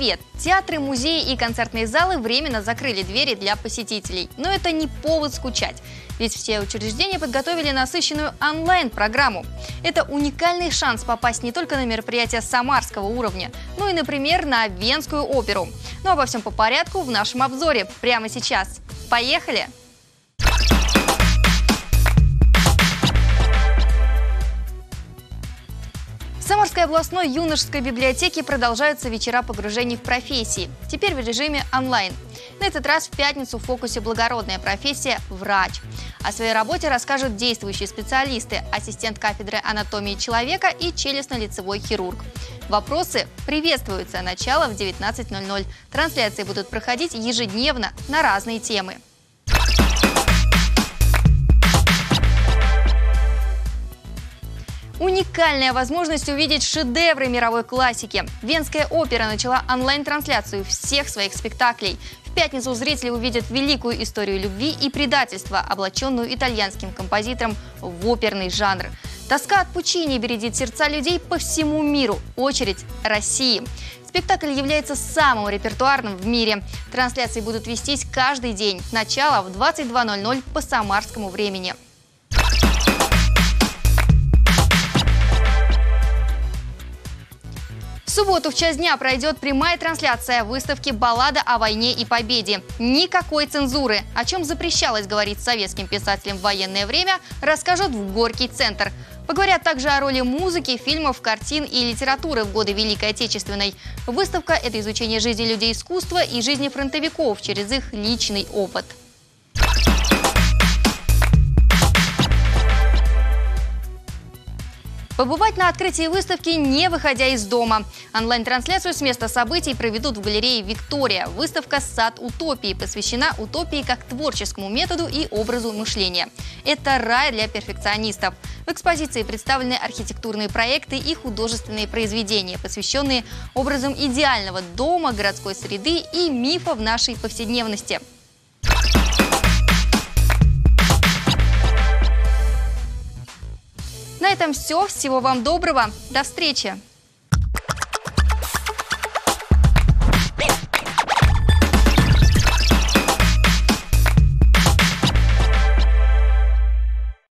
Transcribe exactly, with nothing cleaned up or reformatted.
привет! Театры, музеи и концертные залы временно закрыли двери для посетителей. Но это не повод скучать. Ведь все учреждения подготовили насыщенную онлайн-программу. Это уникальный шанс попасть не только на мероприятия самарского уровня, но и, например, на Венскую оперу. Но обо всем по порядку в нашем обзоре прямо сейчас. Поехали! В Самарской областной юношеской библиотеке продолжаются вечера погружений в профессии, теперь в режиме онлайн. На этот раз в пятницу в фокусе благородная профессия – врач. О своей работе расскажут действующие специалисты, ассистент кафедры анатомии человека и челюстно-лицевой хирург. Вопросы приветствуются. Начало в девятнадцать ноль ноль. Трансляции будут проходить ежедневно на разные темы. Уникальная возможность увидеть шедевры мировой классики. Венская опера начала онлайн-трансляцию всех своих спектаклей. В пятницу зрители увидят великую историю любви и предательства, облаченную итальянским композитором в оперный жанр. Тоска от Пуччини бередит сердца людей по всему миру. Очередь России. Спектакль является самым репертуарным в мире. Трансляции будут вестись каждый день. Начало в двадцать два ноль ноль по самарскому времени. В субботу в час дня пройдет прямая трансляция выставки «Баллада о войне и победе». Никакой цензуры. О чем запрещалось говорить советским писателям в военное время, расскажут в Горький центр. Поговорят также о роли музыки, фильмов, картин и литературы в годы Великой Отечественной. Выставка – это изучение жизни людей искусства и жизни фронтовиков через их личный опыт. Побывать на открытии выставки, не выходя из дома. Онлайн-трансляцию с места событий проведут в галерее «Виктория». Выставка «Сад утопии» посвящена утопии как творческому методу и образу мышления. Это рай для перфекционистов. В экспозиции представлены архитектурные проекты и художественные произведения, посвященные образам идеального дома, городской среды и мифов нашей повседневности. На этом все. Всего вам доброго. До встречи!